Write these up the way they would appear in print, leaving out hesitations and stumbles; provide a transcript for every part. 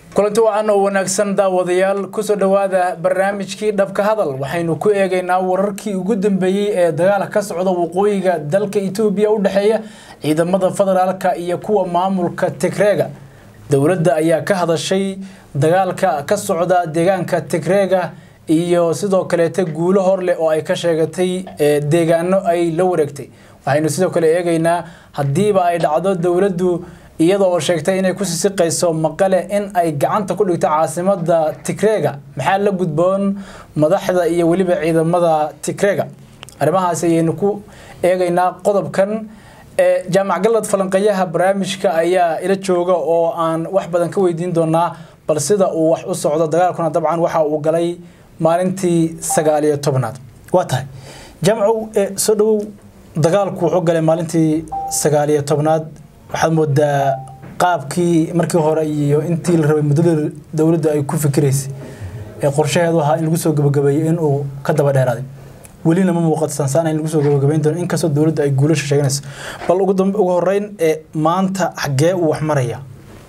kulanti wacan oo wanaagsan daawadayaal ku soo dhawaada barnaamijkii dhabka hadal waxaynu ku eegaynaa wararkii ugu dambeeyay ee dagaalka ka socda waqooyiga dalka Ethiopia u dhaxeeya ciidamada federaalka iyo kuwa maamulka Tigray dawladda ayaa ka hadashay dagaalka ka socda deegaanka Tigray iyo sidoo kale guulo hor leh oo ay ka sheegatay deegaano ay la wareegtay waxaynu sidoo kale eegaynaa hadiiba ay dhacdo dawladdu iyadoo sheegtay inay ku siqayso Mekele in ay gacanta ku dhigto Caasimada Tigray maxaa la gudboon madaxda iyo waliba ciidamada Tigray arimahaas ayaynu ku eegaynaa qodobkan jaamac galad falanqayaha barnaamijka ayaa ila jooga oo aan wax badan ka weydiin doonaa bal sida uu wax u socdo dagaalkuna dabcan waxa uu galay maalintii 19aad waa tahay jamcu soo dhaw dagaalku wuxuu galay maalintii 19aad waxaad moodaa qaabkii markii hore iyo intii la rabay muddo dawladda ay ku fikiraysay qorshaheedu ahaa in lagu soo gabagabeeyo in uu ka daba dheeraaday welina ma muuqato in lagu soo gabagabeyn doono in kastoo dawladda ay guulasho sheeganayso bal ugu horeyn maanta xagee uu wax maraya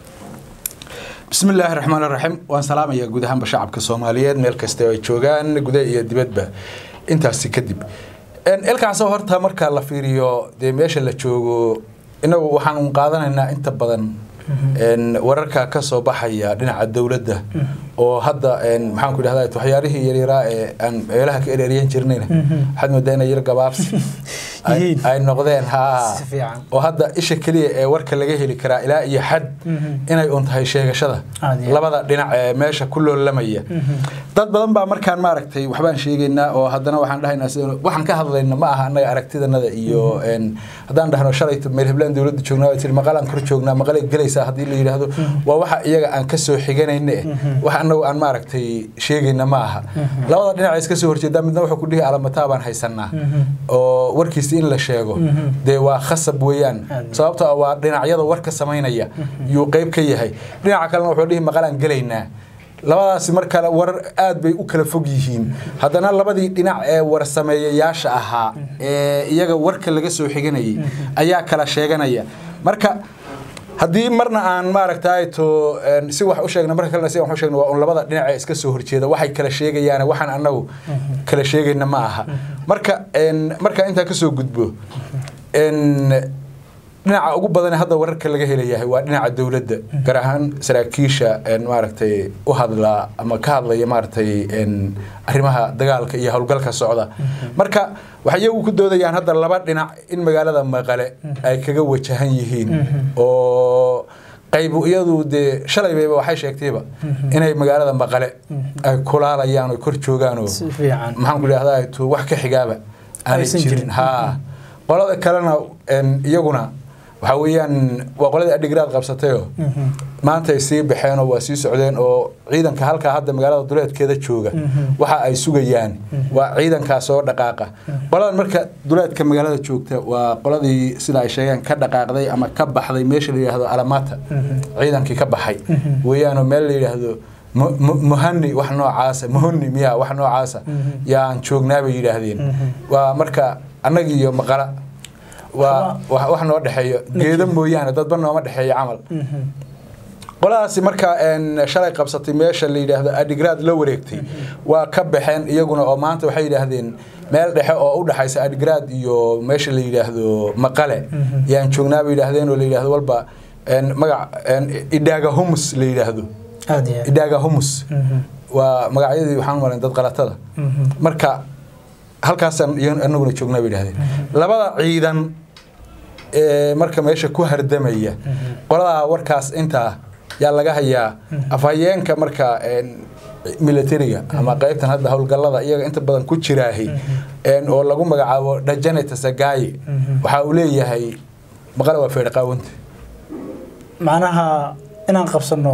بسم الله الرحمن الرحيم وان سلام يا جودهان بشعبك الصوماليين ميل كasta ay joogan gudaha iyo dibadba intaas kadib elkaan soo horta marka la fiiriyo de meesha la joogo inagu waxaan qaadanaynaa inta badan wararka ka soo baxaya dhinaca dawladda oo hadda maxaan ku dhahdaa waxyaarihii yaryara ee aan meelaha ka ereeriyan jirnayna waxaad moodaa yar gabaabs ay noqdeen oo hadda isha kaliya ee warka laga heli karaa ilaa iyo xad inay uun tahay sheegashada labada dhinac ee meesha ku loolamaya dad badan baa markaan maaragtay waxbaan sheegaynaa oo haddana waxaan dhahaynaa sida waxaan ka hadlaynaa ma aha anaga aragtidanada iyo haddaan dhahno shalay meel heblaan dawladda joognaa tir maqalan kor joognaa maqalay galaysa hadii la yiraahdo waa waxa iyaga aan ka soo xiganayna wax anagu aan maaragtay sheegayna ma aha labada dhinac iska soo horjeeda midna wuxuu ku dhihi alamata baan haysanaa oo warkiis in la sheego de waa khasab weeyaan sababtoo ah waa dhinacyada warka sameynaya iyo qayb ka yahay dhinaca kale wuxuu dhihi maqalan galaynaa labadaas marka war aad bay u kala fog yihiin haddana labadii dhinac ee war sameeyayaasha ahaa ee iyaga warka laga soo xiganayay ayaa kala sheeganaya marka haddii marna aan maaragtay to si wax u sheegna marka kale si wax u sheegna waa labada dhinac ee iska soo horjeeda waxay kala sheegayaan waxaan anagu kala sheegayna ma aha marka inta ka soo gudbo dhinaca ugu badan hadda wararka laga helayahay waa dhinaca dawladda gaar ahaan saraakiisha maaragtay u hadla ama ka hadlaya maaragtay arrimaha dagaalka iyo hawlgalka socda marka waxay iyagu ku doodayaan hadda laba dhinac in magaalada Mekele ay kaga wajahan yihiin oo qayb iyadu de shalay bay waxay sheegtayba inay magaalada Mekele ay kulaalayaan oo kor joogaan oo maxaan ku leeyahay wax ka xigaaba aan jirin qolada kalena iyaguna waxa weeyaan waa qolada adigraad qabsatay oo maanta ay sii baxeen oo waa sii socdeen oo ciidanka halka hadda magaalada duleedkeeda jooga waxa ay sugayaan waa ciidanka soo dhaqaaqa qolada marka duleedka magaalada joogta waa qoladii sida ay sheegeen ka dhaqaaqday ama ka baxday meesha la yiraahdo alamata ciidankii ka baxay weeyaan meel la yiraahdo muhanni wax noocaas muhanni miya wax noocaas yaan joognaa bay yiraahdeen waa marka anagi iyo Mekele wax noo dhaxeeyo geedo mooyaan dad ban nooma dhaxeeyo amal qolaasi marka shalay qabsatay meesha la yiraahdo adigraad la wareegtay waa ka baxeen iyaguna oo maanta waxay yiraahdeen meel dhexe oo u dhaxaysa adigraad iyo meesha la yiraahdo Mekele yaan joognaa bay yiraahdeen oo la yiraahdo walba magac idaaga humus la yiraahdo idaaga humus waa magacyadii waxaan maran dad qalatada marka halkaas anaguna joognaa bay yiraahdeen labada ciidan marka meesha ku hardamaya qolada warkaas inta yaa laga hayaa afhayeenka marka militariga ama qaybtan hadda hawlgallada iyaga inta badan ku jiraahay oo lagu magacaabo Dajaneta Sagaay waxa uu leeyahay Mekele waa feerqaawanta macnaha inaan qabsano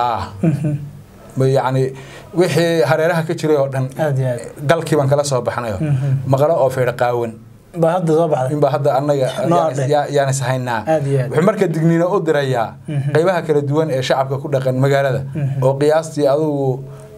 يعني wixii hareeraha ka jiray oo dhan galkii baan kala soo baxnayo Mekele oo feerqaawan ba hadda soo baxday in ba hadda anaga yaani sahaynaa wuxuu marka digniino u dirayaa qaybaha kala duwan ee shacabka ku dhaqan magaalada oo qiyaastii adigu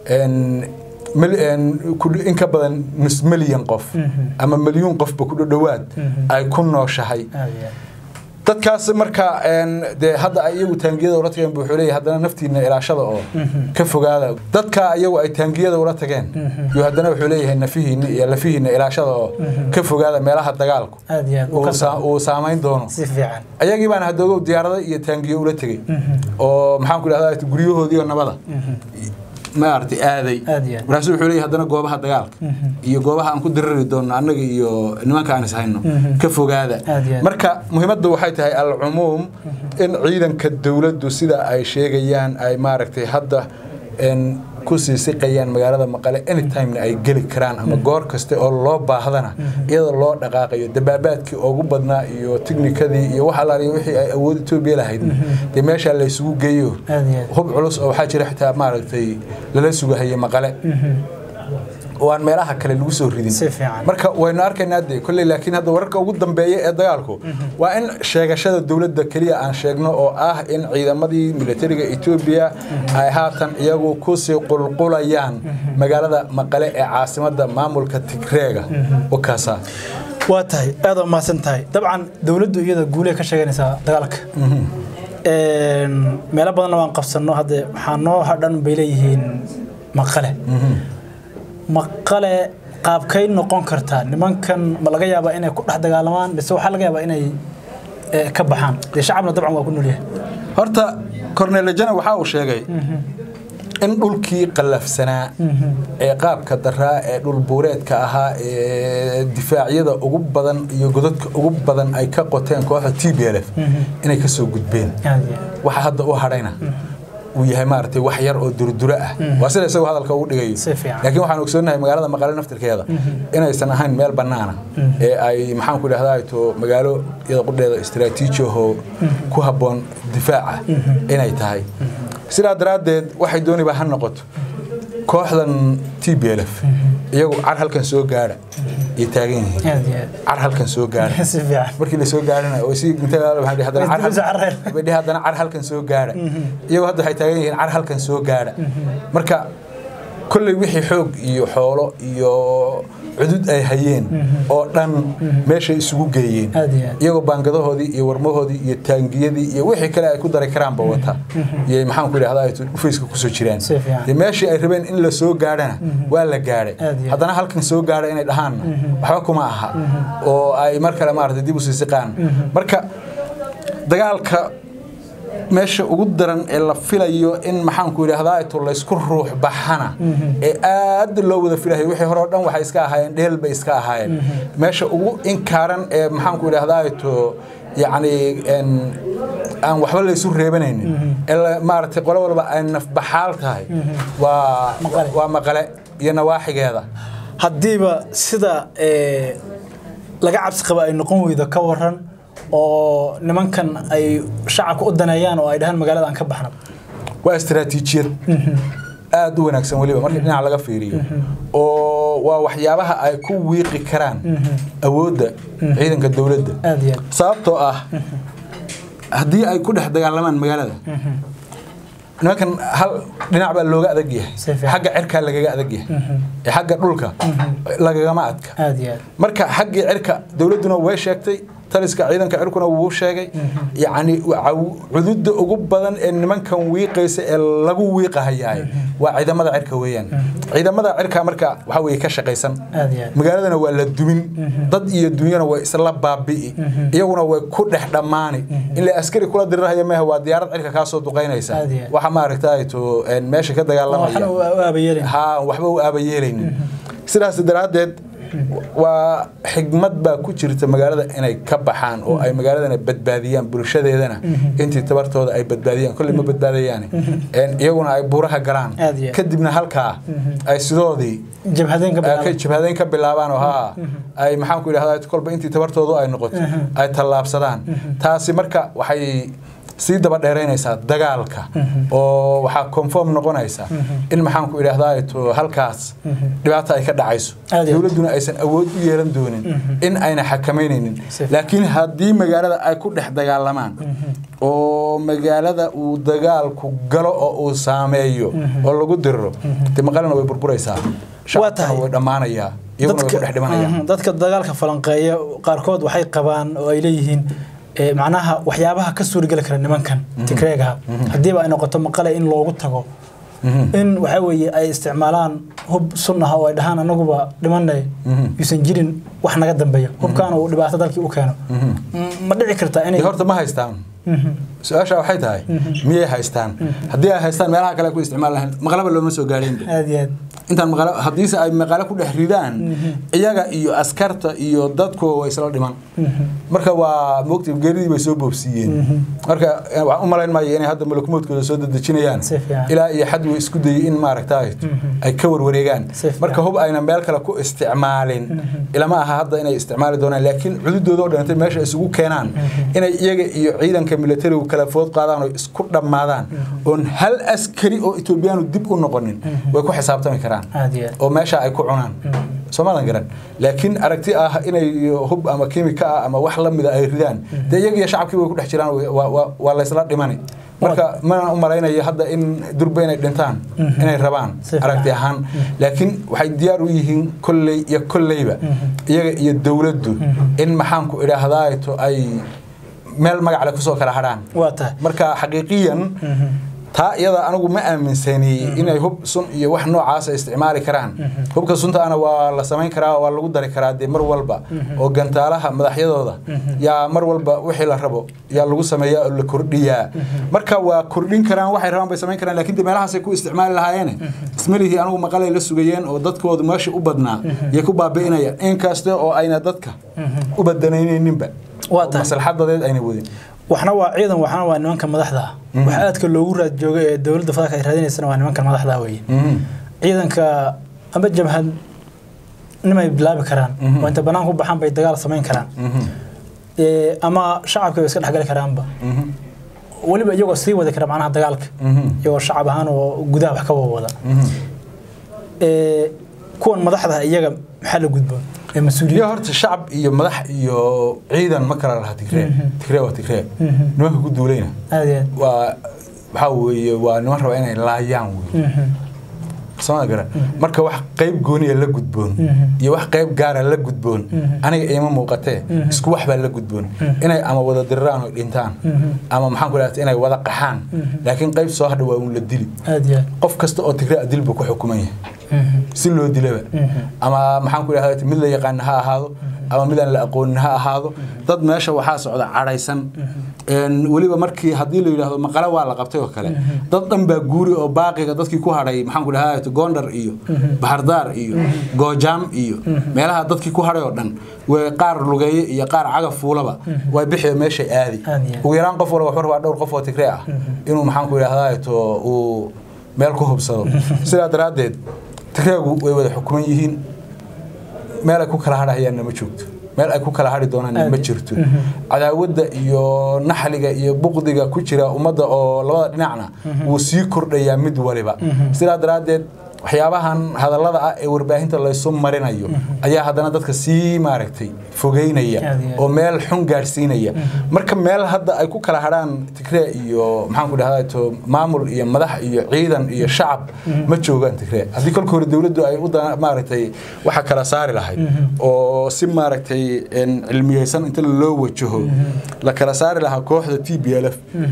in ka badan nus milyan qof ama milyan qof ba ku dhawaad ay ku nooshahay dadkaas marka de hadda ayagu taangiyada ula tageen buu xuleeyay haddana naftiina ilaashada oo ka fogaada dadka ayagu ay taangiyada ula tageen iyo haddana wuxuu leeyahay nafihiina iyo lafihiina ilaashada oo ka fogaada meelaha dagaalku oo saameyn doono si fiican ayagii baan hadda ugu diyaarada iyo taangiyo ula tagay oo maxaan ku dhahdaa guriyahoodii nabada ما أرتي هذه رسول حولي هذا نجوبها دجالك يجوبها أنكو درري دون أنك ما كان يسحينه كفوا هذا مركا مهمة وحيتها العموم إن عيدا كالدولة دوسيدا أي شيء جيان أي ماركتي هذا إن كوسي سقيان مقالة مقالة any time أي جل كران أما جور كست الله بهذانا إذا الله دقائق دبابات كي أوجبنا يو تكنيك ذي يوحلا يوحي أود توبي له هيدا دمشق اللي يسوق جيو هو علوس أو حاجة رحتها ماركتي للسوق هي مقالة وأن مراها كل الوسور ردين مركا وين أركنا دي كل لكن هذا وركا وقدم بيا ديالكو وإن شجع الدولة الدكتورية عن شجنا أو إن عيدمدي ميليترية إثيوبيا هاتن يجو كوسي قلقليان مجالدا مقالة عاصمة مملكة تيغراي وكاسا واتاي هذا ما سنتاي طبعا دولة يدا قولي كشجنسا ديالك ملا بدنا وانقفصنا هذا حنو هذا بيليهين مقالة مقالة qaabkay noqon kartaa nimankan ma laga yaabaa inay ku dhex dagaalamaan mise waxa laga yaabaa inay ka baxaan shacabna dabcan waa ku noolyahay horta Cornel Jana waxa uu sheegay in dhulkii qalafsanaa ee qaabka daraa ee dhul buureedka ahaa ee difaacyada ugu badan iyo godadka ugu badan ay ka qoteen kooxda TPLF inay ka soo gudbeen waxa hadda u harayna وياها مارتي وحير أو دردرة وصل يسوي هذا الكود جاي لكن وحنا نقصدنا مجالنا مقالة نفط الكذا إنه يستنهين ميل بنانا أي محام كل هذا تو مجاله إذا قلنا استراتيجي هو كهبون دفاع إنه يتهاي سلا دراد واحد دوني بهن نقط كوحدًا TPLF يجو عرهل كان سوق جارة يتاجين عرهل كان سوق جارة بركي اللي سوق جارنا وسي مثلا هذا عرهل بدي هذا عرهل كان سوق جارة يجو هذا حيتاجين عرهل كان سوق جارة مركا كل وحي حوق يحوله عدود أي هين أو دم ماشي سوق جايين يجو بانجده هذي يورمه هذي يتانجي ذي يوحي كلا يكون داري كرام بوتها محمد كل هذا يفيسك كسوتشيران ماشي أيربين إن لسوق جارنا ولا جاري هذا أنا هالكن سوق جاري إن الهان بحكم معها أو أي مركلة مارد دي بس يسقان مركا دجالك ماشي وقدرن إلا فيلايو إن محن كوري هذا يطلع يسكر روح بحنا أد لو ذا فيلاي وحي هرادن وحي إسكا هاين ديل بإسكا هاين ماشي وإن كارن محن كوري هذا يتو يعني أن وحول يسور ريبنين إلا ما رتقول ولا بقى إن في بحالته هاي ومقالة ينواحي هذا هديبا سدا لقى عبس قبائل نقوم إذا كورن oo nimankan ay shacabka u danayaan oo ay dhahan magaalada aan ka baxno waa istiraatiijiyad aad u wanaagsan waliba markii dhinaca laga fiiriyo oo waa waxyaabaha ay ku wiiqi karaan awoodda ciidanka dawladda sababtoo ah haddii ay ku dhex dagaalamaan magaalada nimankan hal dhinac baa looga adag yahay xagga cirka lagaga adag yahay xagga dhulka lagagama adka marka xagga cirka dawladuna way sheegtay taliska ciidanka cirkuna wuu sheegay yani cudud ugu badan ee nimankan wiiqaysa ee lagu wiiqahayaay waa ciidamada cirka weeyaan ciidamada cirka marka waxa weey ka shaqeysan magaaladana waa la dumin dad iyo dunyana way isla baabi'i iyaguna way ku dhex dhamaani in la askari kula dirirayo ma waa diyaarad cirka ka soo duqeynaysa waxa ma aragtay to meesha ka dagaalamaya waxba u aabayeelin sidaas daraadeed وحكمت باكو جرت مجالده إني كبحان أو أي مجالده بدباديان برشة ذنا أنتي تبرت هذا أي بدباديان كل ما بدباديان يعني يقولون أي بورها جران كدبنا هالكا أي سدودي جبهدين كبلابان وها أي محاكم كل هذا تقول بأنتي تبرت هذا أي نقط أي طلاب صدان تاسي مركا وحي سيدا بدرينيسا دغالكا oo waxa confirm noqonaysa in maxaan ku ilaahay to halkaas dhibaato ay ka dhacayso dawladuna aysan awood u yeelan doonin in ayna xakameynaynin laakiin hadii magaalada ay ku dhex dagaalamaan oo magaalada uu dagaalku galo oo uu saameeyo oo lagu diro timaqalna way burburaysaa shaqada way dhamaanaya iyaguna way ku dhex dhimanayaan dadka dagaalka falanqeeya qaarkood waxay qabaan oo ay leeyihiin macnaha waxyaabaha ka suurigali kara nimankan Tigrayga hadiiba ay noqoto maqale in loogu tago in waxa weeye ay isticmaalaan hub sunnaha oo ay dhahaan anaguba dhimanay yuusan jirin wax naga dambeeyo hubkaan uu dhibaato dalkii u keeno ma dhici kartaa inay horta ma haystaan su'aasha waxay tahay miyay haystaan haddii ay haystaan meelaha kale ku isticmaalaan maqalaba looma soo gaareen aad iyo aad intaan maqala haddii ay maqala ku dhex ridaan iyaga iyo askarta iyo dadku way isla dhiman marka waa moogtay geeridii bay soo boobsiiyeen marka waxaan u malayn maayo inay hadda malakmoodkooda soo dadajinayaan ilaa iyo xad way isku dayay in maaragtay ay ka warwareegaan marka hub ayna meel kale ku isticmaalin ilama aha hadda inay isticmaali doonaan laakiin cududooda oo dhantay meesha isugu keenaan inay iyaga iyo ciidanka militariga kala food qaadaan oo isku dhamaadaan oo hal askari oo Ethiopian dib u noqonin way ku xisaabtami karaan oo meesha ay ku cunaan Soomaaliland garan laakiin aragti ah inay hub ama kiimika ama wax la mid ah ay ridaan iyaga iyo shacabkii way ku dhex jiraan waa la isla dhimanay marka ma u malaynayo hadda in durba inay dhintaan inay rabaan aragti ahaan laakiin waxay diyaar u yihiin kulleyba iyaga iyo dawladdu in maxaan ku idhaahdaayo ay meel magac la ku soo kala hadaan marka xaqiiqiyan taa iyada anigu ma aaminsani inay hub sun iyo wax noocaas isticmaali karaan hubka sunta ana waa la sameyn karaa waa lagu dari karaa mar walba oo gantaalaha madaxyadooda yaa mar walba wixii la rabo yaa lagu sameeyaa oo la kordhiyaa marka waa kordhin karaan waxay rabaan bay sameyn karaan laakiin meelahaas ay ku isticmaali lahaayeen ismalihi anigu maqalay la sugayeen oo dadkoodu meesha u badnaa iyo ku baabiinaya in kasta oo ayna dadka u badanayninba maslaxadeed ayna wadin waxna waa ciidan waxna waa nimanka madaxda waxa aadka loogu raad joogay ee dawladda fadaka ay raadinaysan waa nimanka madaxda weeye ciidanka ama jabhad nimay bilaabi karaan oo inta banaan ku baxan bay dagaal sameyn karaan ama shacabka iska dhaxgali karaanba waliba iyagoo sii wada kara macnaha dagaalka iyagoo shacab ahaan oo gudaha wax ka wada kuwan madaxda iyaga maxaa la gudboon مسؤولية هرت الشعب يا مدح يا عيدا ما كرر لها تكرار وتكرار نوع كود دولينا وحاول ونمر وين لا يعمل سواء جرا مركب واحد قيب جوني لا جدبون يا واحد قيب جارة لا جدبون أنا إمام موقته سكوا واحد لا جدبون أنا أما وذا دران الإنتان أما محن قلت أنا وذا قحان لكن قيب صاحد وأقول الدليل قف كست أو تكرار دليل بكو حكومية سلو دليل أما محن قلت هذا من اللي يقعنها هذا أما من اللي أقولها هذا ضد ما شو حاس على عريسان ولي بمركي هدي اللي هذا مقالة ولا قبته وكله ضد بجوري أو باقي ضد كي كوهري محن قلت هذا gondar iyo bahardar iyo goojam iyo meelaha dadkii ku haray oo dhan way qaar lugeeyay iyo qaar cagaf fuulaba way bixiyay meesha aadi ugu yaraan qof walba wuxuu rabaa dhowr qof oo Tigray ah inuu maxaan ku yiraahdaa uu meel ku hubsado sida daraadeed Tigraygu way wada xukuman yihiin meel ay ku kala hadhayaan ma joogto meel ay ku kala hadhi doonaan ma jirto cadaawada iyo naxliga iyo buqdiga ku jira umada oo labada dhinacna uu sii kordhaya mid waliba sida daraadeed waxyaabahan hadallada ah ee warbaahinta la soo marinayo ayaa hadana dadka sii maaragtay fogeynaya oo meel xun gaarsiinaya marka meel hadda ay ku kala hadaan Tigray iyo maxaan ku dhahdaa maamul iyo madax iyo ciidan iyo shacab ma joogaan Tigray hadii kolka hore dawladdu ay u maaragtay waxa kala saari lahayd oo si maaragtay cilmiyeysan inta loo wajaho la kala saari lahaa kooxda TPLF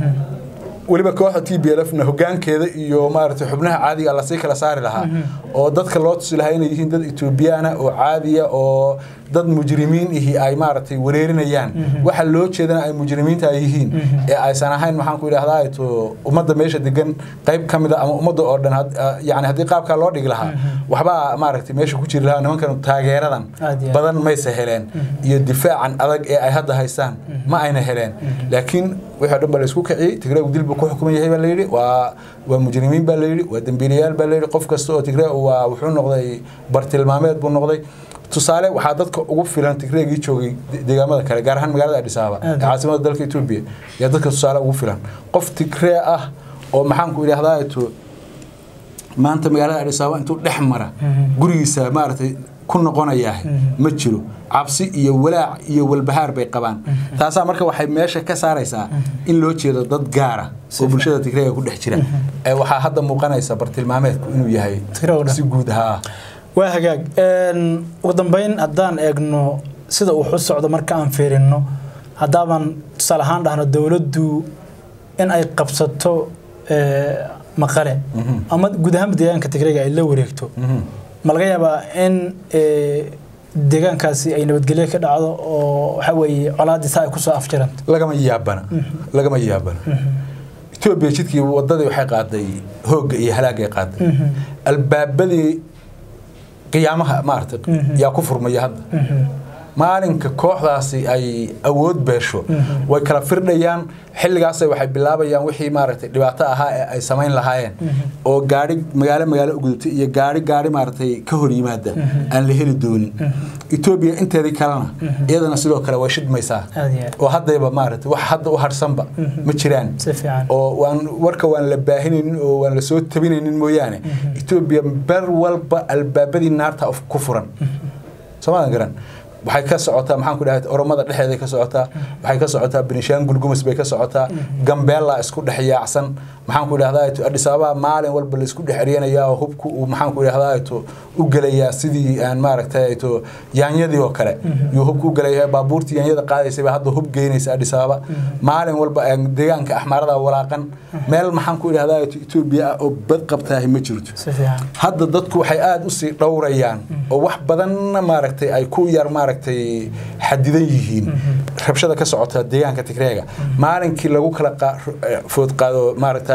waliba kooxda TPLF na hoggaankeeda iyo maaragtay xubnaha caadiga la sii kala saari lahaa oo dadka loo tusi lahaa inay yihiin dad Ethiopiana oo caadiya oo dad mujrimiin ay maaragtay wareerinayaan waxa loo jeedana ay mujrimiinta ay yihiin ee aysan ahayn maxaan ku yiraahdaa umada meesha degan qayb kamida ama umada oo dhan yaani hadii qaabka loo dhigi lahaa waxba maaragtay meesha ku jiri lahaa nimankan taageeradan badan ma heleen iyo difaacan adag ee ay hadda haystaan ma ayna heleen laakiin waxa dhanba la isku kiciyay Tigray dilba ku xukuman yahay baa la yiri waa mujrimiin baa la yiri waa dambiilayaal baa la yiri qof kasta oo Tigray wuxuu noqday bartilmaameed buu noqday tusaale waxa dadka ugu filan Tigraygi joogay deegaamada kale gaar ahaan magaalada Caasimada caasimada dalka Ethiopia ya dadka tusaale ugu filan qof Tigray ah oo maxaan ku yiraahdaa maanta magaalada Caasimada intuu dhex mara gurigiisa maaragtay ku noqonaya ma jiro cabsi iyo walaac iyo walbahaar bay qabaan taasa marka waxay meesha ka saaraysaa in loo jeedo dad gaar ah oo bulshada Tigray ku dhex jira waxa hadda muuqanaysa bartilmaameedku inuu yahay si guud ah waa hagaag ugu dambeyn haddaan eegno sida uu xus socdo marka aan fiirino haddaaban tusaale ahaan dhahno dowladdu in ay qabsato Mekele ama guud ahaan deegaanka Tigray ay la wareegto ma laga yaabaa in deegaankaasi ay nabadgelyo ka dhacdo oo waxa weeye colaadisa ay ku soo afjaranta lagama yaabana Ethiopia jidkii wadadii waxay qaaday hoog iyo halaag ay qaaday albaabadii qiyaamaha maartay yaa ku furmay hadda maalinka kooxdaasi ay awood beesho way kala firdhayaan xilligaas waxay bilaabayaan wixii maartay dhibaato ahaa ay sameyn lahaayeen oo gaari magaalo u gudubtay iyo gaari maartay ka hor yimaada aan la heli doonin Ethiopia inteedii kalena iyadana sidoo kale way shidmaysaa oo haddayba maartay wax hadda u harsanba ma jiraan oo waan la baahinaynin oo waan la soo tabinaynin mooyaane Ethiopia bar walba albaabadii naarta ku furan Soomaaliya garan waxay ka socotaa maxaan ku dhahay oromada dhexdeeda ka socotaa waxay ka socotaa Benishaangul Gumus bay ka socotaa Gambela isku dhaxyaacsan maxaan ku dhahdaa Addis Ababa maalin walba la isku dhaxriyanayaa oo hubku maxaan ku dhahdaa u galaya sidii aan maaragtay yaanyadii oo kale iyo hubku galaya baabuurtii yaanyada qaadaysay hadda hub geynaysa Addis Ababa maalin walba deegaanka axmaarada walaaqan meel maxaan ku dhahdaa Ethiopia oo bad qabtaa ma jirto hadda dadku waxay aad u sii dhowrayaan oo wax badan maaragtay ay ku yar maaragtay xadidan yihiin rabshada ka socota deegaanka Tigray maalinkii lagu kala food qaado maaragtay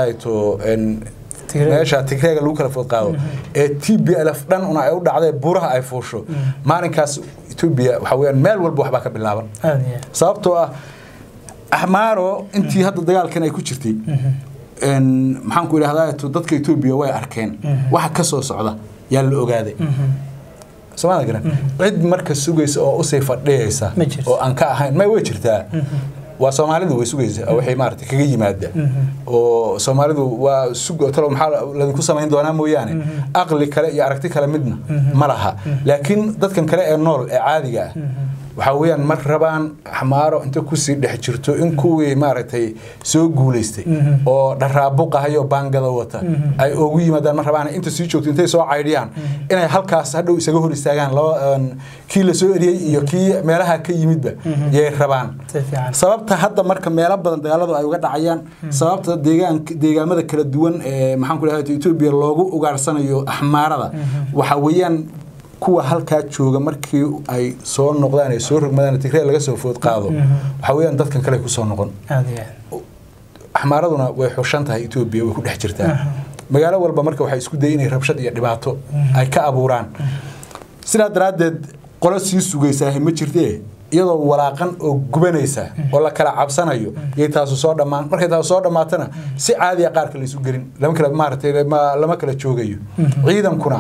meesha Tigray lagu kala food qaado ee TPLF dhan una ay u dhacday buraha ay fuusho maalinkaas Ethiopia waxa weeyaan meel walba waxba ka bilaaban sababtoo ah ahmaaro intii hadda dagaalkan ay ku jirtay maxaan ku ilaahay dadka Ethiopia way arkeen waxa ka soo socda yaa la ogaaday Soomaaliya garan cid marka sugaysa oo u sii fadhiyaysa oo aan ka ahayn ma way jirtaa waa Soomaalidu way sugaysa waxay maartay kaga yimaada oo Soomaalidu waa sugo talo maxaa la ku sameyn doonaa mooyaane aqli kale iyo aragti kale midna ma laha laakiin dadkan kale ee nool ee caadiga ah waxa weeyaan mar rabaan xamaaro inta ku sii dhex jirto in kuwii maartay soo guuleystay oo dharaabo qahayo baangada wata ay ugu yimaadaan mar rabaan inta sii joogto intay soo caydiyaan inay halkaas hadhow isaga hor istaagaan kii la soo eriyay iyo kii meelaha ka yimidba yay rabaan sababta hadda marka meelo badan dagaaladu ay uga dhacayaan sababta deegaamada kala duwan ee maxaan ku leeyahay Ethiopia loogu ugaarsanayo axmaarada waxa weeyaan kuwa halka jooga markii ay soo noqdaan ay soo rogmadaan Tigray laga soo food qaado waxa weeyaan dadkan kale ku soo noqon axmaaraduna way xushan tahay Ethiopia way ku dhex jirtaa magaalo walba marka waxay isku dayeen inay rabshad iyo dhibaato ay ka abuuraan sida daraadeed qolo sii sugaysaa ma jirtee iyadoo walaaqan oo gubanaysa oo la kala cabsanayo yey taas soo dhamaan markay taas soo dhamaatana si caadi ah qaarka la isu gelin lama kala maartay lama kala joogayo ciidankuna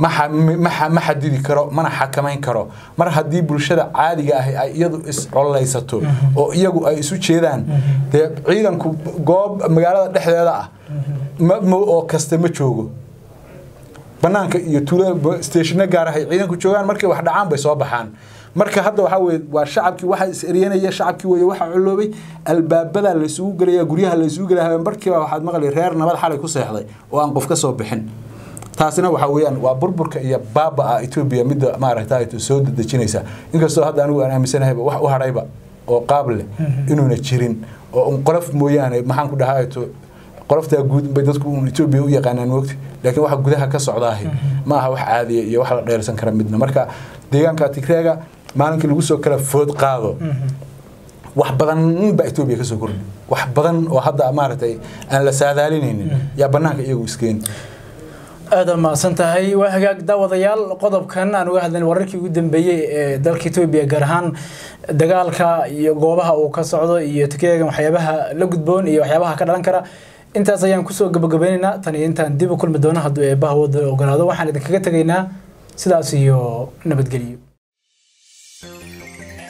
ma xadidi karo mana xakameyn karo mar hadii bulshada caadiga ah ay iyadu is colaysato oo iyagu ay isu jeedaan ciidanku goob magaalada dhexdeeda ah ma oo kasta ma joogo banaanka iyo tuulada station gaar ah ciidanku joogan markay wax dhacaan bay soo baxaan marka hadda waxa weey waa shacabkii waxa is eriyanaya shacabkii way waxa culoobay albaabada la isugu galaya guryaha la isugu galaya barkii waxaad maqlay reer nabad xalay ku seexday oo aan qof ka soo bixin taasina waxa weeyaan waa burburka iyo baaba Ethiopia mid maaragtay soo dadajinaysa inkastoo hadda anigu aan aaminsanahay wax u harayba oo qaable inuu jirin oo qolof mooyaane maxaan ku dhahay qolofta guud bay dadku Ethiopia u yaqaanaan waqti laakiin waxa gudaha ka socdaahay ma aha wax caadi ah iyo wax la dheersan kara midna marka deegaanka Tigray maalinkii lagu soo kala food qaado wax badan ba Ethiopia ka soo kordhay wax badan oo hadda maartay aan la saadaalinaynin ya banaanka iyagu iskeen aad ma santahay waa hagaag daawadayaal qodobkan aan uga hadlayn wararkii ugu dambeeyay ee dalka Ethiopia gaar ahaan dagaalka iyo goobaha uu ka socdo iyo Tigray waxyaabaha la gudboon iyo waxyaabaha ka dhalan kara intaas ayaan ku soo gabagabeynaa tan iyo intaan dib u kulmi doono haddii ay bahwada ogolaado waxaan idin kaga tagaynaa sidaas iyo nabadgelyo